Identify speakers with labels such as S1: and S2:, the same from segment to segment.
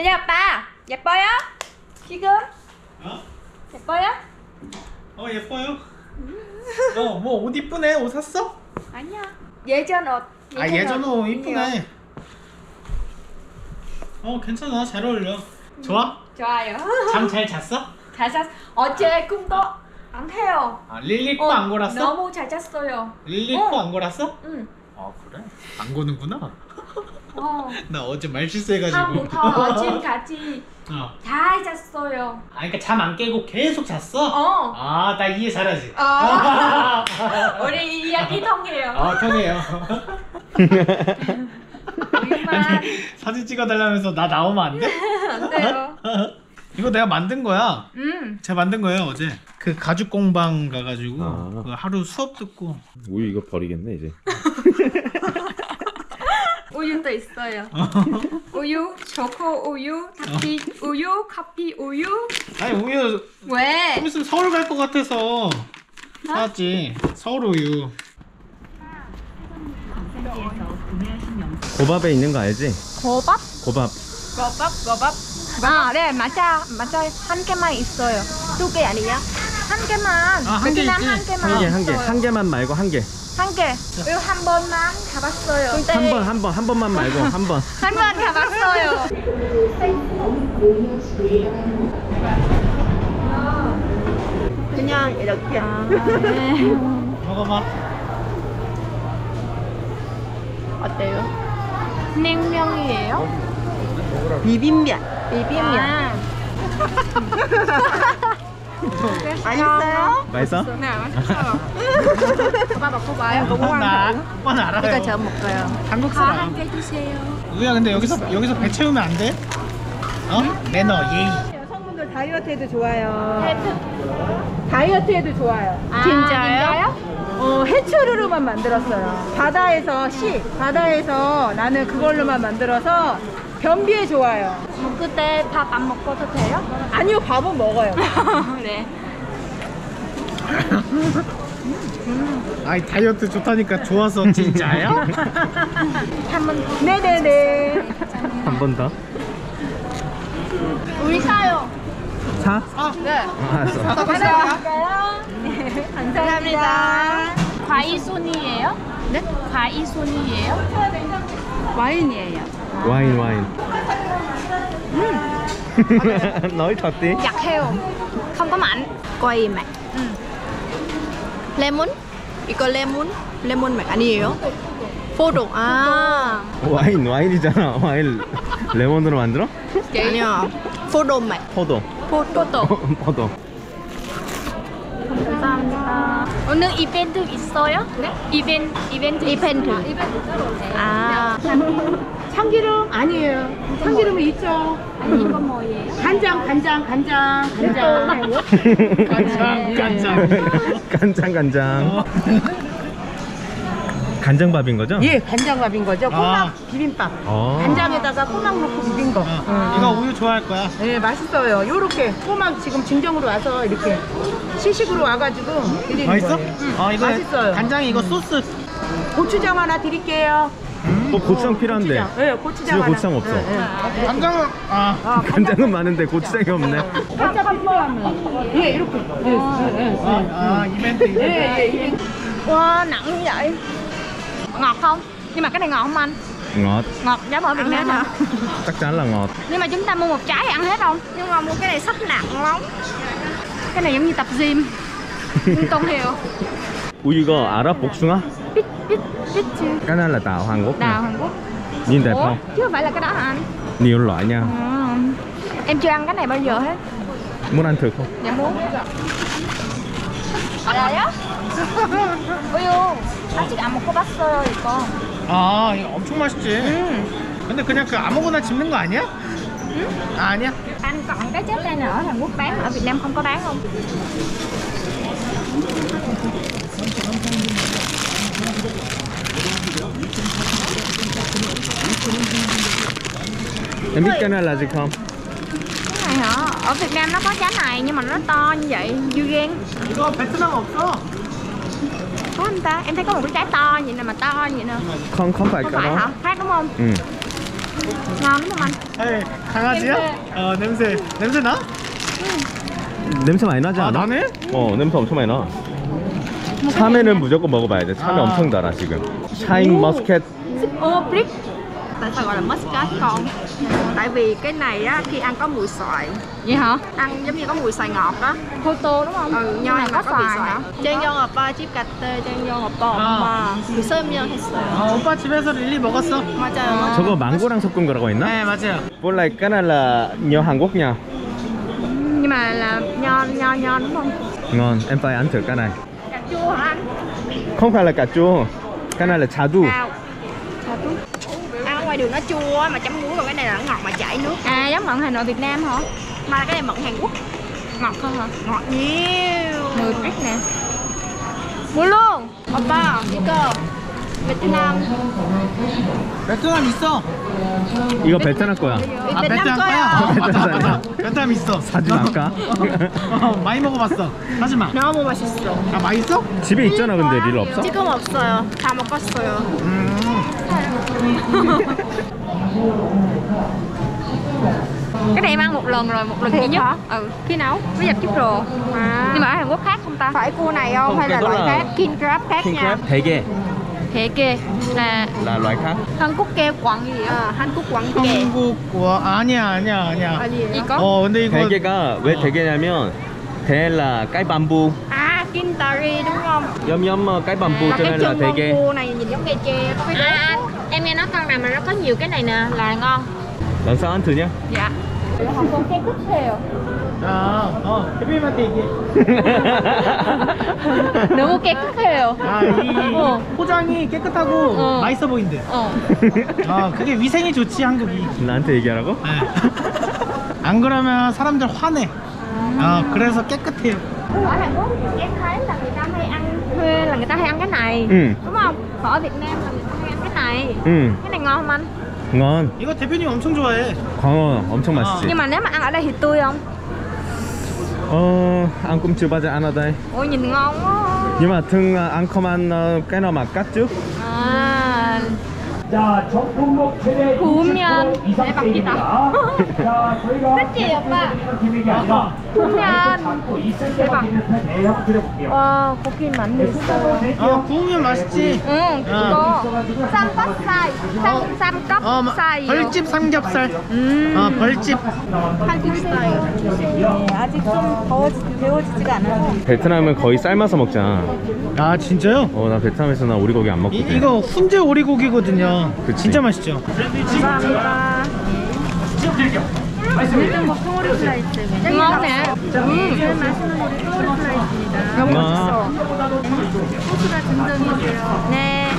S1: 그냥 오빠 예뻐요? 지금?
S2: 어?
S1: 예뻐요?
S2: 예뻐요. 뭐 옷 이쁘네. 옷 샀어?
S1: 아니야. 예전 옷.
S2: 예전 옷 이쁘네. 괜찮아. 잘 어울려. 좋아?
S1: 좋아요.
S2: 잠 잘 잤어?
S1: 잘 잤어. 어제 꿈도 안 해요.
S2: 릴리 코 안 골았어?
S1: 너무 잘 잤어요.
S2: 릴리 코 안 골았어?
S1: 응.
S2: 그래? 안 고는구나. 나 어제 말 실수해가지고.
S1: 밤부터 지금까지 다 잤어요.
S2: 그러니까 잠 안 깨고 계속 잤어? 나 이해 잘하지.
S1: 우리 이야기 통해요.
S2: 통해요.
S1: 우유만
S2: 사진 찍어달라면서 나 나오면 안 돼?
S1: 안 돼요.
S2: 이거 내가 만든 거야. 제가 만든 거예요 어제. 그 가죽 공방 가가지고 그 하루 수업 듣고.
S3: 우유 이거 버리겠네 이제.
S1: 우유도 있어요. 우유, 초코 우유, 커피 우유, 커피 우유.
S2: 아니 우유
S1: 왜?
S2: 좀 있으면 서울 갈 것 같아서 사왔지. 서울 우유.
S3: 고밥에 있는 거 알지?
S1: 고밥?
S3: 고밥.
S1: 고밥? 네, 맞아. 한 개만 있어요. 두 개 아니야? 한 개만.
S2: 한 개
S1: 베트남
S2: 있지.
S1: 한 개만.
S3: 한 개만 말고 한 개.
S1: 한 개. 이거 한 번만 가봤어요.
S3: 한 번만 말고 한 번.
S1: 한 번 가봤어요.
S4: 그냥 이렇게.
S1: 네.
S2: 먹어봐.
S1: 어때요? 냉면이에요?
S4: 비빔면.
S1: 비빔면.
S4: 맛있어요?
S3: 맛있어?
S1: 네, 맛있어요. 오빠 먹어봐요.
S2: 오빠는 알아요.
S4: 이거 저 먹어요.
S2: 한국 사람.
S1: 한개 주세요.
S2: 우야 근데 여기서 배 채우면 안 돼? 매너 예의.
S4: 여성분들 다이어트에도 좋아요. 다이어트에도 좋아요.
S1: 진짜요?
S4: 해초류로만 만들었어요. 바다에서 나는 그걸로만 만들어서 변비에 좋아요.
S1: 그때 밥 안 먹어도 돼요?
S4: 아니요, 밥은 먹어요.
S1: 네.
S2: 아이 다이어트 좋다니까 좋아서 진짜요?
S1: 한번 더.
S4: 네네네.
S3: 한 번 더.
S1: 우리 사요.
S3: 차?
S1: 네.
S3: 알았어.
S1: 갈까요? 감사합니다. 과일손이에요? 네? 과일손이에요?
S4: 와인이에요.
S3: 와인. nói thật đi.
S1: 약해요. không có mặn.
S4: 거의 맛. 레몬? 이거 레몬 맛 아니에요? 포도. 아.
S3: 와인이잖아. 와인 레몬으로 만들어?
S4: 아니요. 포도 맛.
S3: 포도. 포도.
S1: 감사합니다. 오늘 이벤트 있어요? 네? 이벤트.
S4: 아. 참기름 아니에요. 참기름은 있죠.
S1: 아니 이거 뭐예요?
S4: 간장.
S3: 간장. 간장밥인 거죠?
S4: 예, 간장밥인 거죠. 꼬막 비빔밥. 간장에다가 꼬막 넣고 비빈 거.
S2: 이거 우유 좋아할 거야.
S4: 네, 맛있어요. 요렇게 꼬막 지금 증정으로 와서 이렇게 시식으로 와가지고 드리는
S2: 맛있어?
S4: 거예요.
S2: 이거
S4: 맛있어요.
S2: 간장에 이거 소스.
S4: 고추장 하나 드릴게요.
S3: 고추장 필요한데.
S4: 네, 고추장
S3: 집에
S4: 하나.
S3: 고추장 없어.
S2: 간장은
S3: 간장은 많은데 고추장이 없네.
S4: 어차피 필요하면. 예, 이렇게.
S2: 이벤트.
S4: 예.
S1: Wow, nặng như vậy. Ngọt không? Nhưng mà cái này ngọt không anh?
S3: ngọt.
S1: Ngọt giống ở Việt Nam hả?
S3: chắc chắn là ngọt.
S1: Nhưng mà chúng ta mua một trái ăn hết không? Nhưng mà mua cái này sắp nặng lắm. Cái này giống như tập gym. Con hiểu.
S3: 우유 이거 알아? 복숭아?
S1: Biết chứ.
S3: cái này là táo Hàn Quốc.
S1: Đào Hàn Quốc.
S3: nhìn đẹp
S1: Ủa,
S3: không?
S1: chứ không phải là cái đó hả anh?
S3: nhiều loại nha.
S1: Em chưa ăn cái này bao giờ hết.
S3: muốn ăn thử không?
S1: Dạ muốn. 알아요? 우유 아직 안 먹고 봤어요 이거.
S2: 이거 엄청 맛있지. 근데 그냥 그 아무거나 집는 거 아니야? 아니야?
S1: Anh còn cái trái cây này ở Hàn Quốc bán, ở Việt Nam không có bán không?
S3: em biết cái này là gì không?
S1: Cái này hả? Ở Việt Nam nó có trái này nhưng mà nó to như vậy, dưa gan.
S2: 이거 베트남 없어.
S1: Có không ta? Em thấy có một cái trái to vậy nè, mà to vậy nè.
S3: không phải
S1: Không
S3: cái
S1: phải
S3: đó.
S1: hả? Khác đúng không?
S3: ừ.
S1: Ngon đúng không anh?
S2: 에이, 강아지야? 냄새 나?
S3: 냄새 많이 나지
S2: 아,
S3: 않아?
S2: 나네?
S3: 냄새 엄청 많이 나. 참외는 무조건 먹어봐야 돼. 참외
S2: 아.
S3: 엄청 달아 지금. 샤인 머스켓.
S1: Brick. Tại sao gọi là muscat con? Tại vì cái này á, khi ăn có mùi xoài. Vậy hả? Ăn giống như có mùi xoài ngọt đó. Photo đúng không? Ừ, nhoi mà có vị xoài.
S5: 쟁영 아빠 집 갔대. 쟁영 아빠
S2: 아.
S5: 엄마 그 설명했어요.
S2: 오빠 집에서 릴리 먹었어?
S5: 맞아요.
S3: 저거 망고랑 섞은 거라고 했나?
S2: 네, 맞아요.
S3: Por lại cái này là nho Hàn Quốc nha.
S1: Nhưng mà là nho đúng không?
S3: Ngon, em phải ăn thử cái này.
S1: Cà chua hả anh?
S3: Không phải là cà chua, cái này là trà đu.
S1: Ăn ở ngoài đường nó chua mà chấm muối, còn cái này là nó ngọt mà chảy nước. À, giống mận Hà Nội Việt Nam hả? Mà cái này mận Hàn Quốc. Ngọt hơn hả? Ngọt nhiều. 10 brick nè. Mua luôn.
S5: 아빠 이거 베트남
S2: 베트남 있어.
S3: 이거 베트남 거야.
S2: 아, 베트남 거야? 맞아. 베트남 있어.
S3: 사지 말까?
S2: 많이 먹어봤어. 하지 마.
S5: 너무 맛있어.
S2: 아, 맛있어?
S3: 집에 있잖아 근데 릴 없어?
S5: 지금 없어요. 다 먹었어요.
S1: Cái này em ăn một lần rồi, một lần duy nhất. Ừ. Khi nào? Với dập chiếc rồ. Nhưng mà ở Hàn Quốc khác không ta? Phải cua này không?
S3: Không,
S1: Hay là
S3: cái đó
S1: loại
S3: là-
S1: khác? King crab khác
S3: King
S1: nha.
S3: crab 대게
S1: Hệ kia là
S3: là loại khác.
S1: Hàn Quốc kêu quặng gì vậy?
S5: 한국 왕게.
S2: 한국 와 아니야.
S1: Gì có?
S2: 근데 이거
S3: 대게가 왜 대게냐면 대 là cái bamboo,
S1: À, Kintari đúng không?
S3: nhóm cái bamboo
S1: Là
S3: cho
S1: cái
S3: nên là
S1: chân con
S3: 대게.
S1: cua này nhìn giống cây tre. Có cái
S5: À, em nghe nói con nào mà nó có nhiều cái này nè là ngon.
S3: lần sau ăn thử nhá.
S1: Dạ. Hồng Kông cây cút theo.
S2: 해피한테 얘기해.
S1: 너무 깨끗해요.
S2: 아, 이 포장이 깨끗하고 맛있어 보인대. 그게 위생이 좋지, 한국이.
S3: 나한테 얘기하라고?
S2: 네. 안 그러면 사람들 화내. 그래서 깨끗해요.
S1: Ở Hàn Quốc em thấy là người ta hay ăn thuê, là người ta hay ăn cái này. Đúng không? Ở Việt Nam là người ta hay ăn cái này. Cái này ngon không anh?
S3: ngon.
S2: 이거 대표님 엄청 좋아해.
S3: 광어 엄청 맛있지.
S1: Nhưng mà nếu mà ăn ở đây thì tươi không?
S3: Ăn cũng chưa bao giờ ăn ở đây.
S1: Ôi nhìn ngon quá.
S3: Nhưng mà thường ăn không ăn cái nào mà cắt trước.
S1: À. 구우면 대박이다. 그치 오빠? 구우면 대박. 와 고기 많이 있어요.
S2: 구우면 맛있지.
S1: 응 이거 쌈밥살 쌈껍살.
S2: 벌집 삼겹살. 벌집.
S1: 한국 스타일.
S5: 아직 좀 데워지지가 않아요.
S3: 베트남은 거의 삶아서 먹잖아.
S2: 아, 진짜요?
S3: 나 베트남에서 나 오리고기 안 먹거든.
S2: 이거 훈제 오리고기거든요.
S3: 그치.
S2: 진짜 맛있죠?
S1: 감사합니다. 요즘 뭐 통오리 슬라이스. ngon nè. 제일 맛있는 우리 통오리 슬라이스입니다.
S3: 너무 맛있어.
S1: 소스가 증정이세요. 네.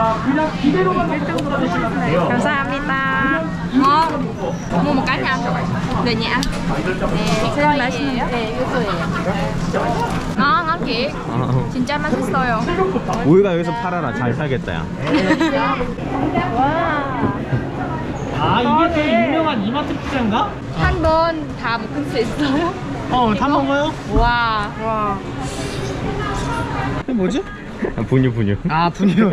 S1: 감사합니다. ngon. Mua một cái nha. Về nhà ăn. 네. 제일 맛있는. 네, 이거예요. ngon chị. 진짜 맛있어요.
S3: 우리가 여기서 팔아라. 잘 살겠다 야.
S2: 이게 제일 유명한 이마트 피자인가?
S1: 한 번 다 먹을 수 있어요?
S2: 다 먹어요?
S1: 와.
S2: 이게 뭐지?
S3: 분유.
S2: 분유.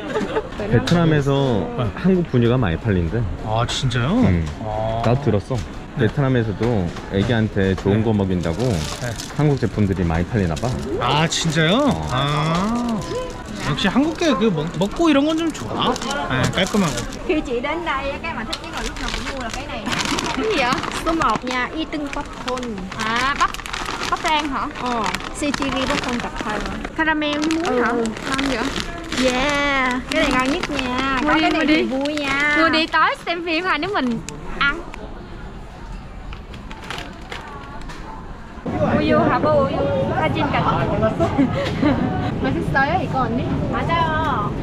S3: 베트남에서 한국 분유가 많이 팔린대.
S2: 아, 진짜요?
S3: 나도 들었어. 베트남에서도 애기한테 좋은 거 먹인다고 한국 제품들이 많이 팔리나 봐.
S2: 아, 진짜요? 역시 한국계 먹고 이런 건 좀 좋아. 깔끔하고.
S1: Khi chị đến đây cái mà thích nhất là lúc nào cũng mua là cái này. Cái gì vậy?
S5: Số 1 nha, y tinh bắp thôn.
S1: À, bắp rang hả?
S5: CGV bắp thôn tập thai.
S1: Caramel với muối hả? Ngon vậy?
S5: Yeah, cái này ngon nhất nha.
S1: Mua
S5: Có
S1: đi,
S5: cái
S1: mua
S5: này
S1: đi.
S5: thì vui nha.
S1: Chưa đi tới xem phim hay nếu mình ăn. 우유 하고 우유 사진까지. 맛있어요 이거 언니?
S5: 맞아요.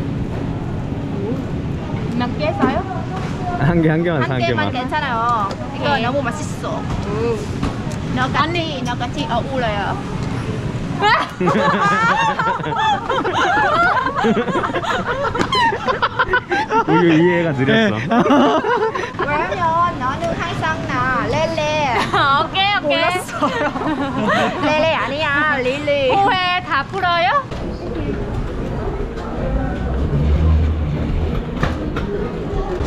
S1: 몇 개 사요?
S3: 한 개만 사,
S5: 한
S3: 한
S5: 개만
S3: 개만.
S5: 괜찮아요. 이거
S1: 오케이.
S5: 너무 맛있어. 너 같이 어울려요.
S3: 우유 이해가 느렸어.
S5: 왜냐면 너는 항상 나 레레.
S1: 오케이.
S5: 몰랐어요. 레레 아니야, 릴리.
S1: 오해 다 풀어요?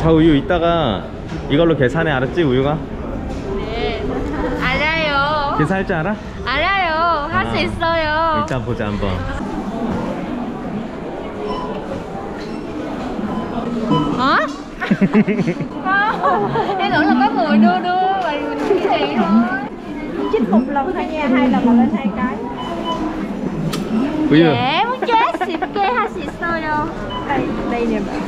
S3: 자, 우유 이따가 이걸로 계산해. 알았지, 우유가?
S1: 네. 알아요.
S3: 계산할 줄 알아?
S1: 알아요. 할 수 있어요.
S3: 일단 보자 한번.
S1: Hả? Em tưởng là có người đưa và mình duy trì thôi.
S4: chích một lần thôi nha, 2 lần mà lên 2 cái.
S3: 우유.
S1: 네, 문제 쉽게 할 수 있어요.
S4: Đây nè bạn.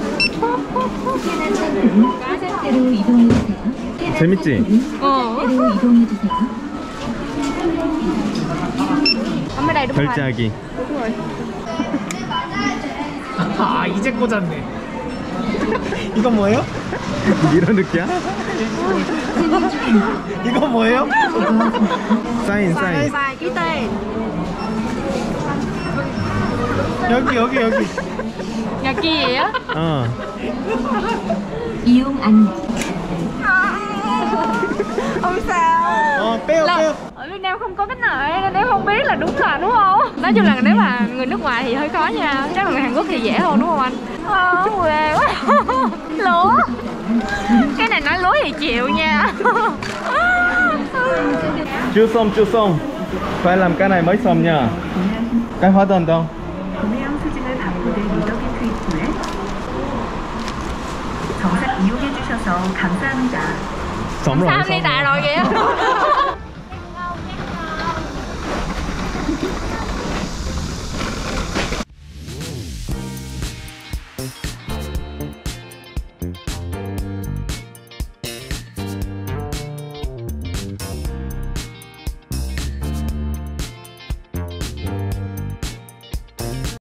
S3: 재밌지?
S1: 어. 엄마 đây đúng rồi.
S3: 결제하기.
S2: 아 이제 꽂았네. 이건 뭐예요?
S3: 밀어넣기야?
S2: 이건 뭐예요?
S3: 사인.
S1: Sai ký tên.
S2: 여기.
S1: Nhật chi vậy á?
S3: 어.
S6: 이용 안내.
S1: Không sao.
S2: 빼요.
S1: Ở Việt Nam không có cái này nên em không biết là đúng không? Nói chung là nếu mà người nước ngoài thì hơi khó nha. Chắc là người Hàn Quốc thì dễ hơn đúng không anh? Quê quá. Lúa. Cái này nói lúa thì chịu nha.
S3: Chưa xong. Phải làm cái này mới xong nha. Cái hóa đơn đâu?
S6: 구매 영수증을 바코드 리더기 투입 후에 정상 이용해 주셔서 감사합니다.
S3: Xong rồi.
S1: Sao đi tạ rồi kìa?